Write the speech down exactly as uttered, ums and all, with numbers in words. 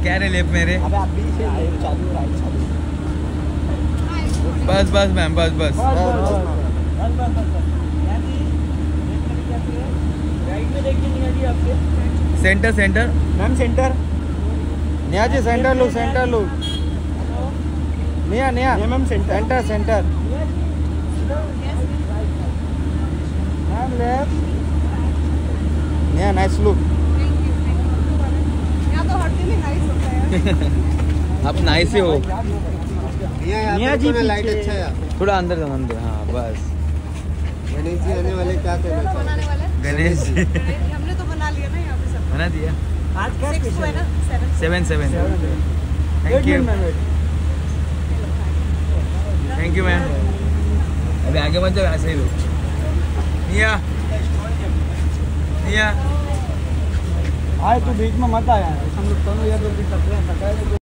क्या रे लेप मेरे? अबे आप भी से चालू राइट चालू। बस बस मैम बस बस बस बस बस। राइट में देखिए निया जी आपके। Centre centre ma'am centre. Niya ji centre लो सेंटर लो। Niya Niya ma'am centre centre centre. Ma'am left. Niya nice look. तो हर दिन ही नाइस होता है। आप नाइस ही हो। निया जी लाइट अच्छा है। थोड़ा अंदर जाओ अंदर। हाँ बस। गणेश जी आने वाले क्या कहना कौन बनाने वाला है? गणेश जी हमने तो बना लिया ना यहाँ पे सब। बना दिया। आज क्या सिक्स है ना? Seven seven. Seven thank you thank you ma'am. अभी आगे मत जाओ ऐसे ही लो। निया निया आए तू बीच में मत आया हम लोग दोनों यार